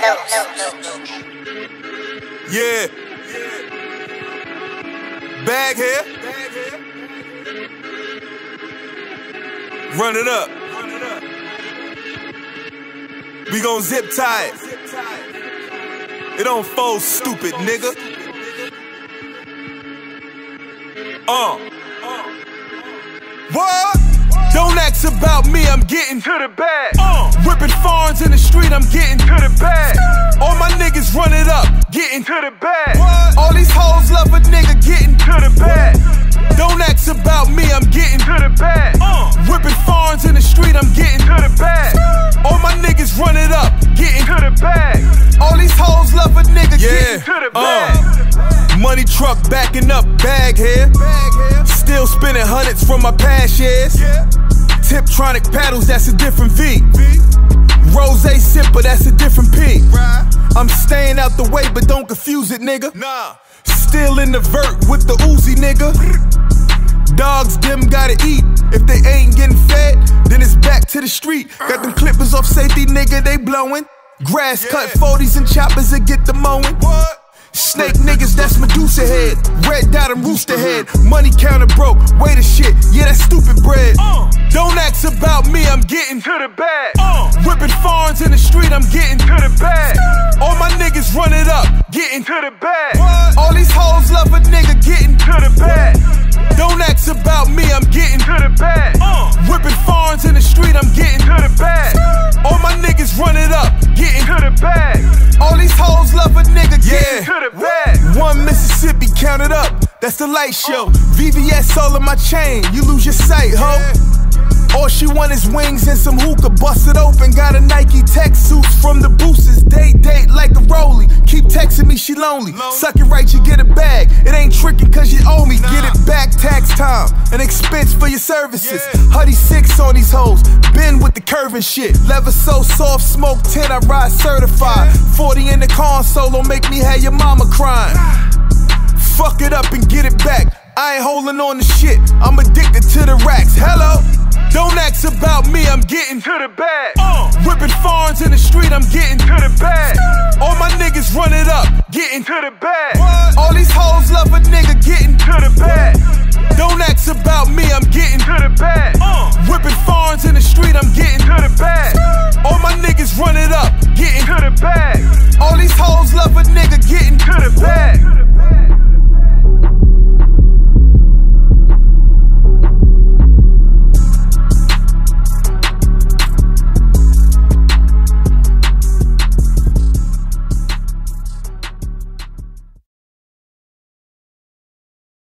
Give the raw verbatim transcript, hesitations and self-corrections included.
Yeah. Bag here. Run it up. We gon' zip tie it. It don't fold, stupid nigga. Uh. What? Don't ask about me, I'm getting to the bag. Uh. Whipping foreigns in the street, I'm getting to the bag. All my niggas run it up, getting to the bag. What? All these hoes love a nigga getting to the bag. Don't ask about me, I'm getting to the bag. Uh. Whipping foreigns in the street, I'm getting to the bag. All my niggas run it up, getting to the bag. All these hoes love a nigga yeah. getting to the bag. Uh. Money truck backing up, bag here. Still spending hundreds from my past years. Tiptronic paddles, that's a different V. Rose sipper, that's a different P. I'm staying out the way, but don't confuse it, nigga. Still in the vert with the Uzi, nigga. Dogs, them gotta eat. If they ain't getting fed, then it's back to the street. Got them clippers off safety, nigga, they blowing. Grass cut forties and choppers that get the mowing. Snake niggas, that's Medusa head. Red dot and rooster head. Money counter broke, wait a shit, yeah, that's stupid bread. uh. Don't ask about me, I'm getting to the bag. uh. Whipping foreigns in the street, I'm getting to the bag. All my niggas run it up, getting to the bag. What? All these hoes love a nigga getting to the bag. Don't ask about me, I'm getting to the bag. uh. Whipping foreigns in the street, I'm getting to the bag. All my niggas run it up, getting to the bag. All these hoes love a nigga getting yeah. to the bag. One Mississippi, count it up, that's the light show. V V S all in my chain, you lose your sight, ho. All she want is wings and some hookah, bust it open. Got a Nike tech suits from the boosters. Date, date like a rollie. Keep texting me, she lonely. Suck it right, you get a bag. It ain't tricking cause you owe me. Get it back, tax time. An expense for your services. Huddy six on these hoes. Been with the curve and shit. Leather so soft, smoke ten, I ride certified. forty in the console, don't make me have your mama crying. Fuck it up and get it back. I ain't holding on to shit, I'm addicted to the racks. Hello? Don't ask about me, I'm getting to the bag. uh. Whipping foreigns in the street, I'm getting to the bag. All my niggas run it up, getting to the bag. What? All these hoes love a nigga getting to the bag. Don't ask about me, I'm getting to the bag. uh. Whipping foreigns in the street, I'm getting to the bag. All my niggas run it up, getting to the bag. All these hoes love a nigga getting to the bag.